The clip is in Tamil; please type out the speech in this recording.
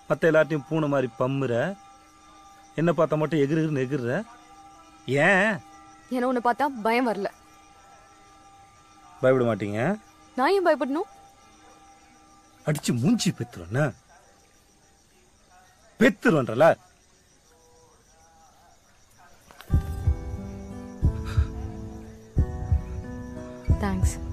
மற்ற எல்லாத்தையும் பூனை மாதிரி பம்முற, என்ன பார்த்தா மட்டும் எகிருன்னு எகிர்ற. ஏன்? ஏன்னா உன்னை பார்த்தா பயம் வரல. பயப்பட மாட்டீங்க? நான் ஏன் பயப்படணும்? அடிச்சு மூஞ்சி பெத்துருவா பெத்துருவன்றல. தேங்க்ஸ்.